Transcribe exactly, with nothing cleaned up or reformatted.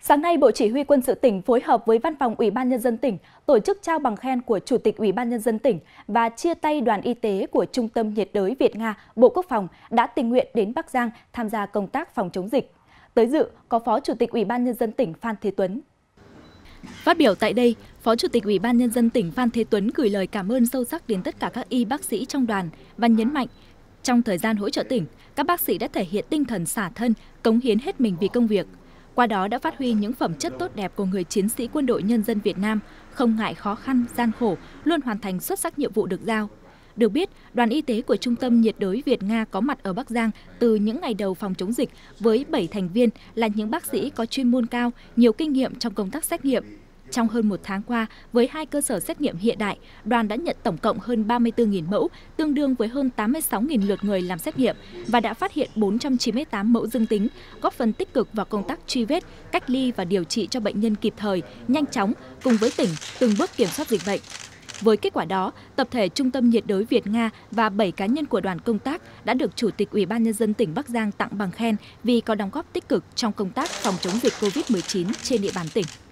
Sáng nay, Bộ Chỉ huy Quân sự tỉnh phối hợp với Văn phòng Ủy ban Nhân dân tỉnh tổ chức trao bằng khen của Chủ tịch Ủy ban Nhân dân tỉnh và chia tay đoàn y tế của Trung tâm nhiệt đới Việt-Nga, Bộ Quốc phòng đã tình nguyện đến Bắc Giang tham gia công tác phòng chống dịch. Tới dự có Phó Chủ tịch Ủy ban Nhân dân tỉnh Phan Thế Tuấn. Phát biểu tại đây, Phó Chủ tịch Ủy ban Nhân dân tỉnh Phan Thế Tuấn gửi lời cảm ơn sâu sắc đến tất cả các y bác sĩ trong đoàn và nhấn mạnh, trong thời gian hỗ trợ tỉnh, các bác sĩ đã thể hiện tinh thần xả thân, cống hiến hết mình vì công việc. Qua đó đã phát huy những phẩm chất tốt đẹp của người chiến sĩ Quân đội Nhân dân Việt Nam, không ngại khó khăn, gian khổ, luôn hoàn thành xuất sắc nhiệm vụ được giao. Được biết, đoàn y tế của Trung tâm nhiệt đới Việt-Nga có mặt ở Bắc Giang từ những ngày đầu phòng chống dịch với bảy thành viên là những bác sĩ có chuyên môn cao, nhiều kinh nghiệm trong công tác xét nghiệm. Trong hơn một tháng qua, với hai cơ sở xét nghiệm hiện đại, đoàn đã nhận tổng cộng hơn ba mươi tư nghìn mẫu, tương đương với hơn tám mươi sáu nghìn lượt người làm xét nghiệm và đã phát hiện bốn trăm chín mươi tám mẫu dương tính, góp phần tích cực vào công tác truy vết, cách ly và điều trị cho bệnh nhân kịp thời, nhanh chóng, cùng với tỉnh từng bước kiểm soát dịch bệnh. Với kết quả đó, tập thể Trung tâm nhiệt đới Việt-Nga và bảy cá nhân của đoàn công tác đã được Chủ tịch Ủy ban Nhân dân tỉnh Bắc Giang tặng bằng khen vì có đóng góp tích cực trong công tác phòng chống dịch Covid mười chín trên địa bàn tỉnh.